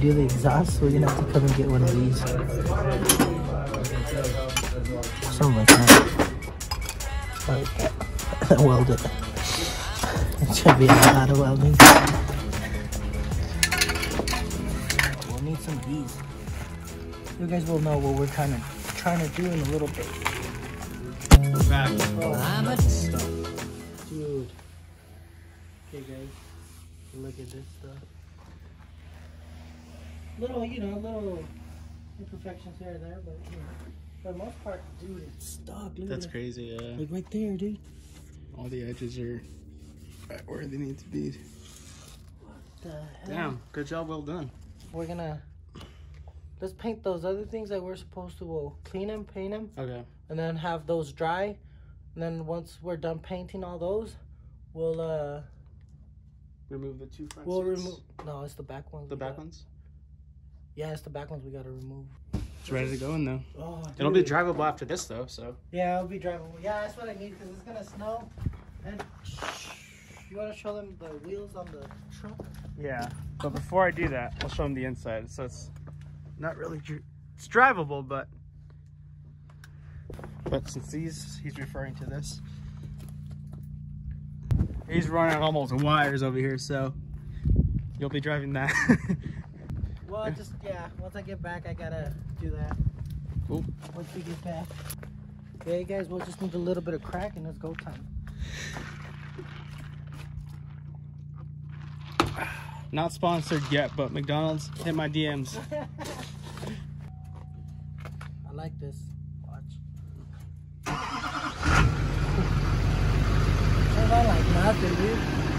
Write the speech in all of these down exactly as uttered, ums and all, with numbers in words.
do the exhaust, we're gonna have to come and get one of these. Something like that. Like, weld it. It should be a lot of welding. We'll need some of these. You guys will know what we're kind of trying to do in a little bit. We're back. Oh, I'm a stuff. Dude. Okay, guys. Look at this stuff. Little, you know, little imperfections here and there, but you know, for the most part, dude, it's stuck. Look That's at crazy, yeah. Like right there, dude. All the edges are right where they need to be. What the hell? Damn, good job, well done. We're gonna let's paint those other things that we're supposed to. We'll clean them, paint them, Okay. and then have those dry. And then once we're done painting all those, we'll uh Remove the two front we'll seats. remove. No, it's the back ones. The we back got- ones? Yeah, it's the back ones we gotta remove. It's ready to go in though. Oh, It'll be dude. drivable after this though, so. Yeah, it'll be drivable. Yeah, that's what I need because it's gonna snow. And you wanna show them the wheels on the truck? Yeah, but before I do that, I'll show them the inside. So it's not really, dri it's drivable, but. But since these, he's referring to this. He's running out almost wires over here, so you'll be driving that. Well, just, yeah, once I get back, I gotta do that. Cool. Once we get back. Yeah, you guys, we'll just need a little bit of crack and it's go time. Not sponsored yet, but McDonald's, hit my D Ms. I like this. Watch. I like nothing, dude.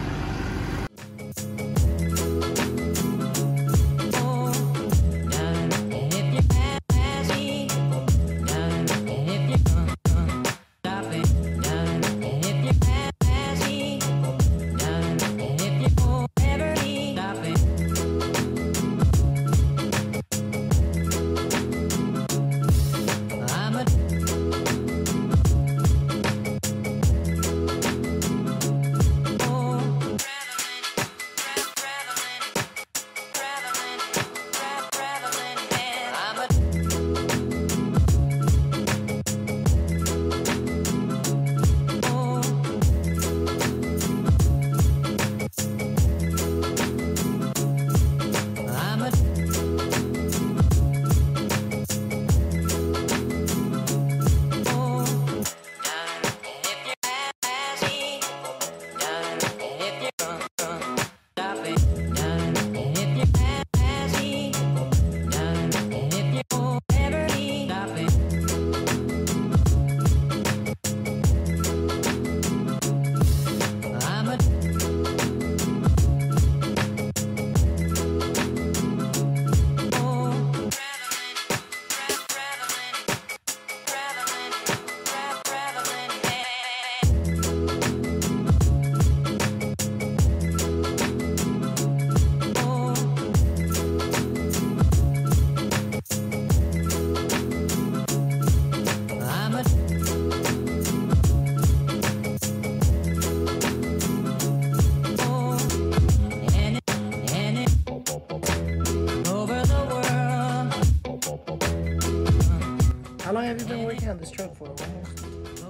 How long have you been working on this truck for? Almost?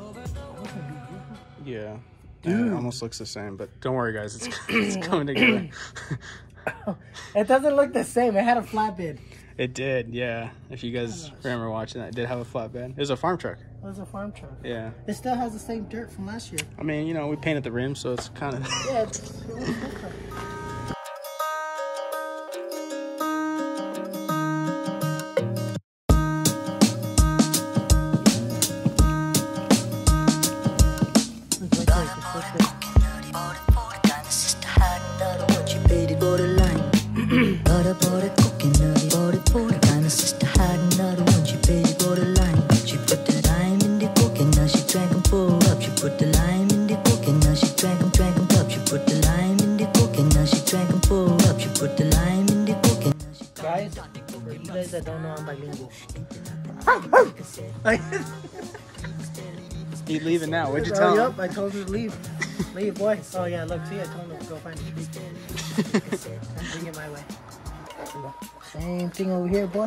Yeah. Dude. It almost looks the same, but don't worry guys, it's, it's coming together. It doesn't look the same. It had a flatbed. It did, yeah. If you guys remember watching that, it did have a flatbed. It was a farm truck. It was a farm truck. Yeah. It still has the same dirt from last year. I mean, you know, we painted the rim, so it's kind of... Yeah, it's, it was different. Guys, for you guys that don't know, I'm bilingual. He's leaving now. What'd you Oh, tell him? Yep, I told him to leave. Leave, boy. Oh, yeah, look, see, I told him to go find a tree. And bring it my way. Same thing over here, boy.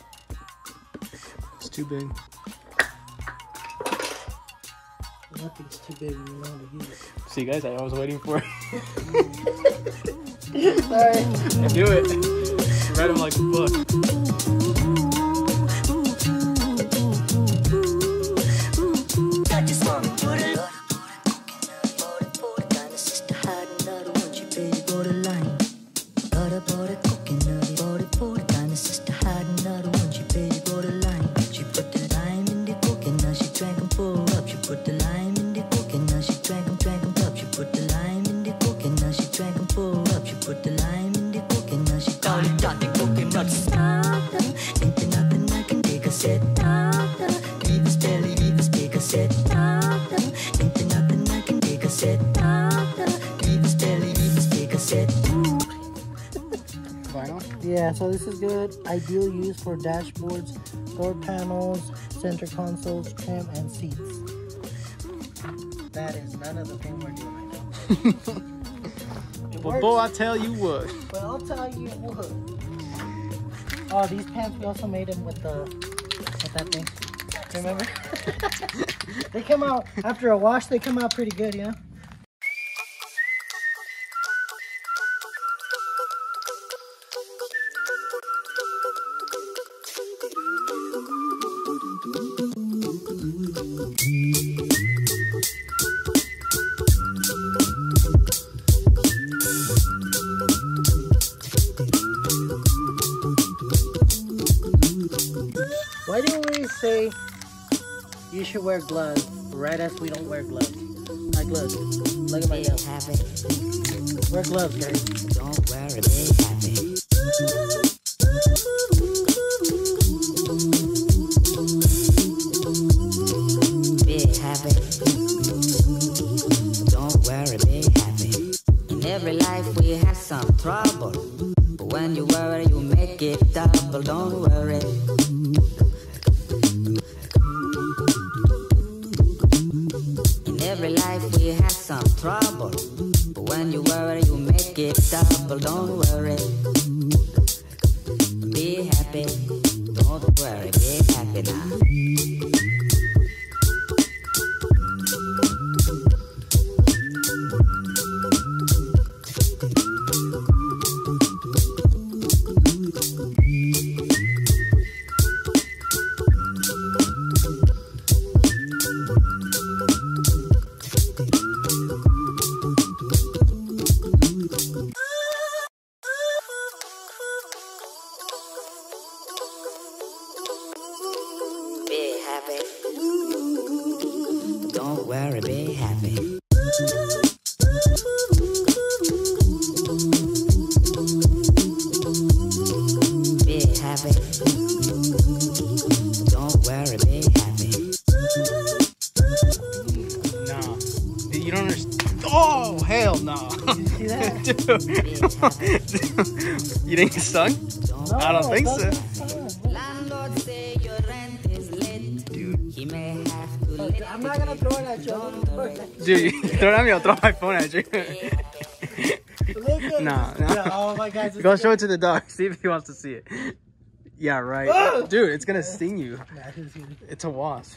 It's too big. Nothing's too big when you know how to use. See, guys, I was waiting for it. Sorry. I do it. Read them like a book. Yeah, so this is good. Ideal use for dashboards, door panels, center consoles, trim, and seats. That is none of the thing we're doing right now. Well, boy, I tell you what. Well, I'll tell you what. Oh, these pants, we also made them with the, with that thing. Remember? They come out, after a wash, they come out pretty good, you know? Why do we say you should wear gloves right as we don't wear gloves? My gloves. Look at my nails. Wear gloves, guys. Don't worry, be happy. Be happy. Don't worry, be happy. In every life we have some trouble, but when you worry you make it double. Don't worry. In every life we have some trouble, but when you worry you make it double. Don't worry, be happy. Don't worry, be happy now. Be happy. Don't worry, be happy. Be happy. Don't worry, be happy. Nah. You don't understand. Oh, hell no. Did you see that? Dude. You think it stung? No, I don't think so. so. Landlord say your rent is late. Dude. He may have to let I'm not gonna throw it at you. I'm gonna throw it at you. Dude, you throw it at me, I'll throw my phone at you. Look at Nah, this. nah. Yeah, oh my God. Go show it to the dog. See if he wants to see it. Yeah, right. Dude, it's gonna sting you. It's a wasp.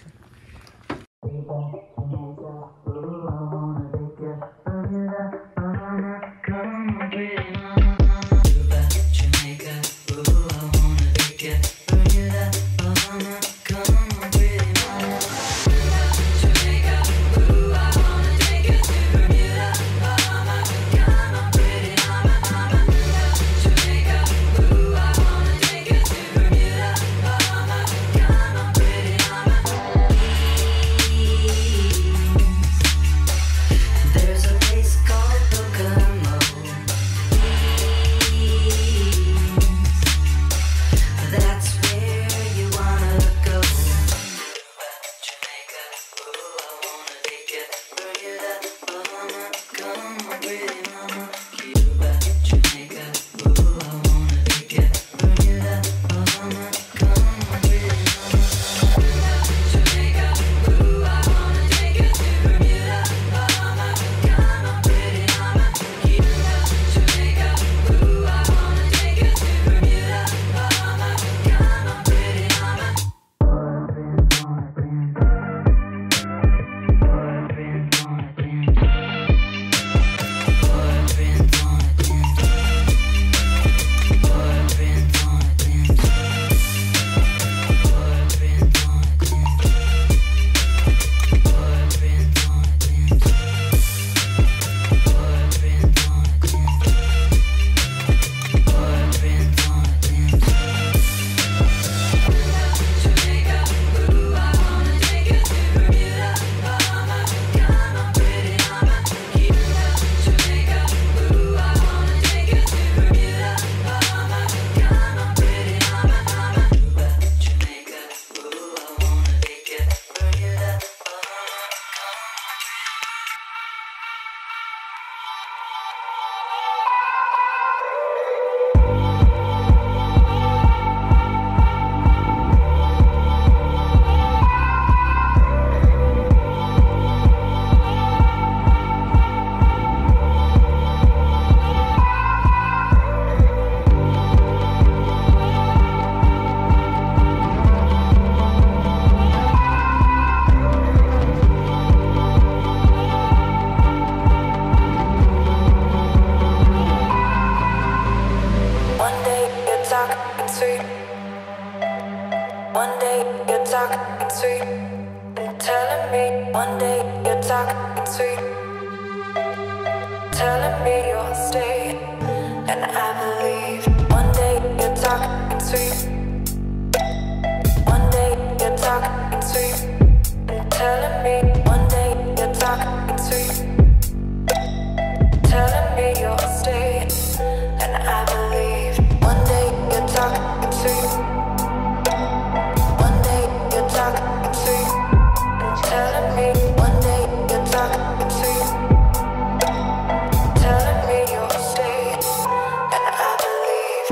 you're talking sweet, telling me one day you're talking sweet, telling me you'll stay, and I believe one day you're talking sweet, one day you're talking sweet, telling me one day you're talking sweet, telling me you'll stay, and I believe one day you're talking sweet, one day you're talking sweet, telling me one day you're talking sweet, telling me you'll stay, and I believe.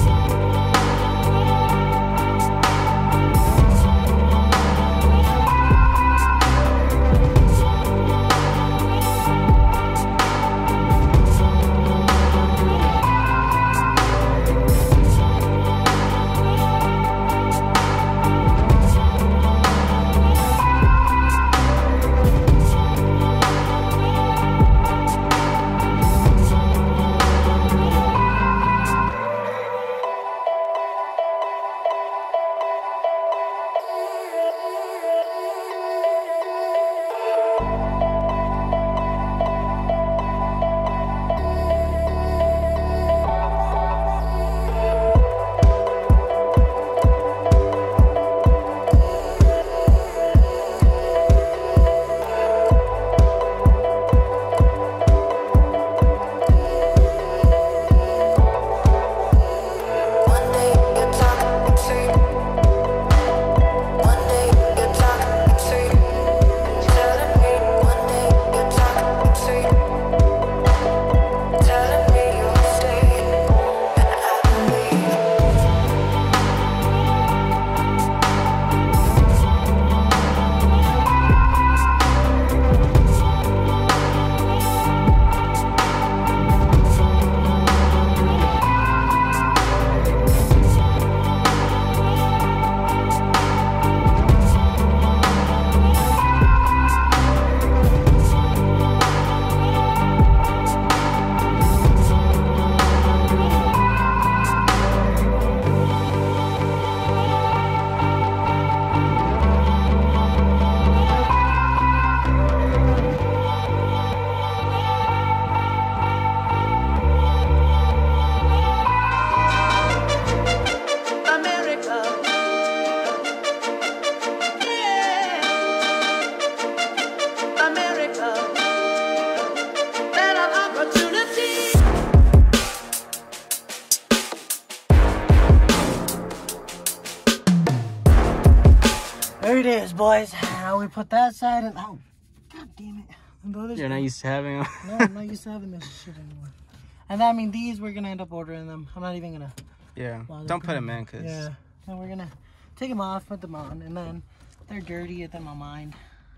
There it is, boys. Now we put that side in. Oh, god damn it. And the other You're not used to having them. No, I'm not used to having this shit anymore. And I mean, these, we're going to end up ordering them. I'm not even going to. Yeah. Don't put them in, because. Yeah. And we're going to take them off, put them on, and then they're dirty, then my mind.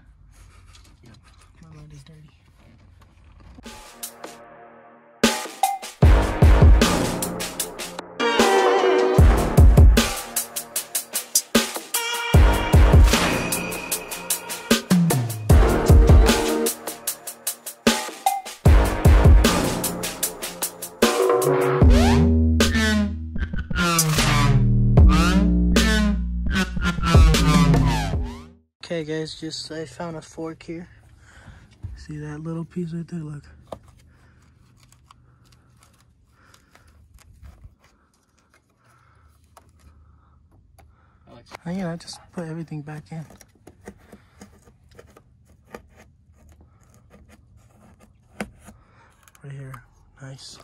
Yep. My mind is dirty. Okay guys, just I found a fork here. See that little piece right there? Look. And, you know, just put everything back in. Right here, nice.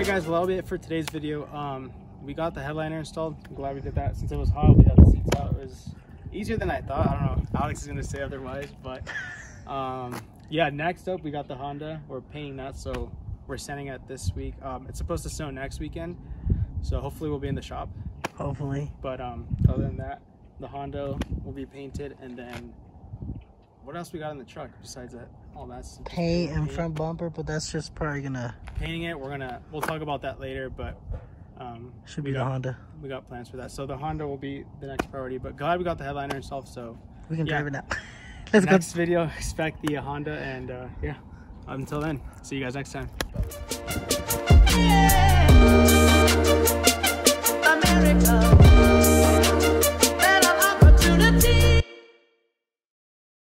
right, guys. Well, that'll be it for today's video. Um, we got the headliner installed. I'm glad we did that. Since it was hot, we got the seats out. It was easier than I thought. I don't know. Alex is gonna say otherwise, but um, yeah. Next up, we got the Honda. We're painting that, so we're sending it this week. Um, it's supposed to snow next weekend, so hopefully we'll be in the shop. Hopefully. But um, other than that, the Honda will be painted, and then what else we got in the truck besides that? All that's Paint and front bumper, but that's just probably gonna painting it. We're gonna we'll talk about that later, but um, should we be got, the Honda. We got plans for that, so the Honda will be the next priority. But glad we got the headliner installed, so We can yeah. drive it now. Let's Next go. video, expect the Honda, and uh, yeah. Until then, see you guys next time. Yeah.